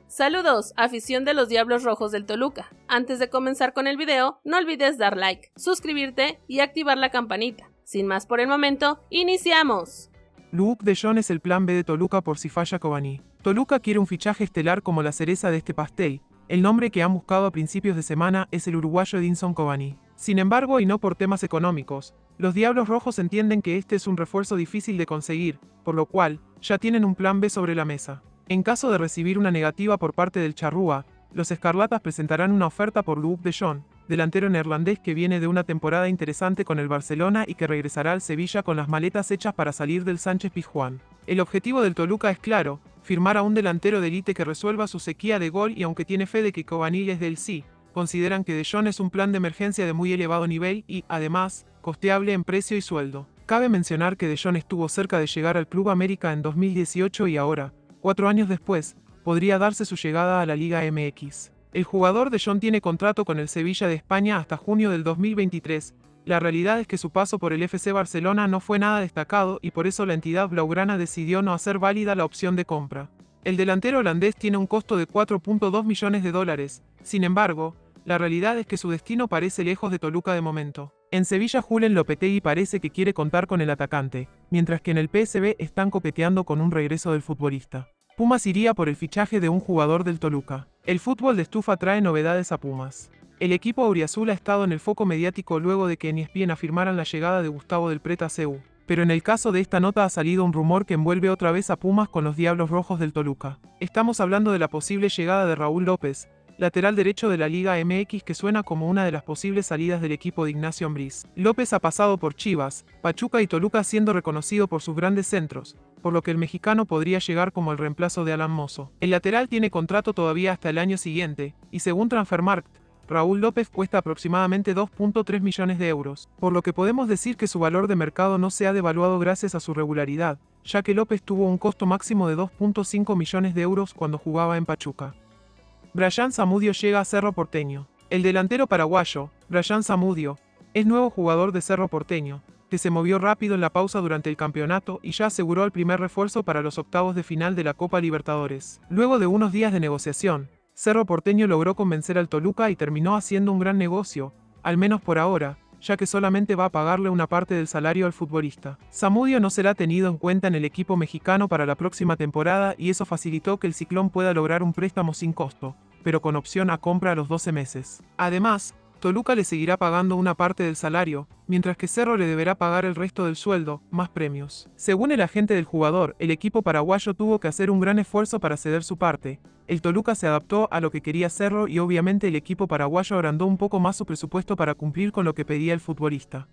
Saludos, afición de los Diablos Rojos del Toluca. Antes de comenzar con el video, no olvides dar like, suscribirte y activar la campanita. Sin más por el momento, ¡iniciamos! Luuk de Jong es el plan B de Toluca por si falla Cavani. Toluca quiere un fichaje estelar como la cereza de este pastel. El nombre que han buscado a principios de semana es el uruguayo Edinson Cavani. Sin embargo, y no por temas económicos, los Diablos Rojos entienden que este es un refuerzo difícil de conseguir, por lo cual, ya tienen un plan B sobre la mesa. En caso de recibir una negativa por parte del Charrúa, los escarlatas presentarán una oferta por Luuk de Jong, delantero neerlandés que viene de una temporada interesante con el Barcelona y que regresará al Sevilla con las maletas hechas para salir del Sánchez Pizjuán. El objetivo del Toluca es claro, firmar a un delantero de élite que resuelva su sequía de gol y aunque tiene fe de que Cavani es del sí, consideran que de Jong es un plan de emergencia de muy elevado nivel y, además, costeable en precio y sueldo. Cabe mencionar que de Jong estuvo cerca de llegar al Club América en 2018 y ahora, 4 años después, podría darse su llegada a la Liga MX. El jugador de Jong tiene contrato con el Sevilla de España hasta junio del 2023. La realidad es que su paso por el FC Barcelona no fue nada destacado y por eso la entidad blaugrana decidió no hacer válida la opción de compra. El delantero holandés tiene un costo de 4.2 millones de dólares. Sin embargo, la realidad es que su destino parece lejos de Toluca de momento. En Sevilla, Julen Lopetegui parece que quiere contar con el atacante, mientras que en el PSV están coqueteando con un regreso del futbolista. Pumas iría por el fichaje de un jugador del Toluca. El fútbol de estufa trae novedades a Pumas. El equipo auriazul ha estado en el foco mediático luego de que en ESPN afirmaran la llegada de Gustavo del Preta a CU. Pero en el caso de esta nota ha salido un rumor que envuelve otra vez a Pumas con los Diablos Rojos del Toluca. Estamos hablando de la posible llegada de Raúl López, lateral derecho de la Liga MX que suena como una de las posibles salidas del equipo de Ignacio Ambriz. López ha pasado por Chivas, Pachuca y Toluca siendo reconocido por sus grandes centros, por lo que el mexicano podría llegar como el reemplazo de Alan Mozo. El lateral tiene contrato todavía hasta el año siguiente, y según Transfermarkt, Raúl López cuesta aproximadamente 2.3 millones de euros, por lo que podemos decir que su valor de mercado no se ha devaluado gracias a su regularidad, ya que López tuvo un costo máximo de 2.5 millones de euros cuando jugaba en Pachuca. Brian Zamudio llega a Cerro Porteño. El delantero paraguayo, Brian Zamudio, es nuevo jugador de Cerro Porteño, que se movió rápido en la pausa durante el campeonato y ya aseguró el primer refuerzo para los octavos de final de la Copa Libertadores. Luego de unos días de negociación, Cerro Porteño logró convencer al Toluca y terminó haciendo un gran negocio, al menos por ahora, ya que solamente va a pagarle una parte del salario al futbolista. Zamudio no será tenido en cuenta en el equipo mexicano para la próxima temporada y eso facilitó que el Ciclón pueda lograr un préstamo sin costo, pero con opción a compra a los 12 meses. Además, Toluca le seguirá pagando una parte del salario, mientras que Cerro le deberá pagar el resto del sueldo, más premios. Según el agente del jugador, el equipo paraguayo tuvo que hacer un gran esfuerzo para ceder su parte. El Toluca se adaptó a lo que quería Cerro y obviamente el equipo paraguayo agrandó un poco más su presupuesto para cumplir con lo que pedía el futbolista.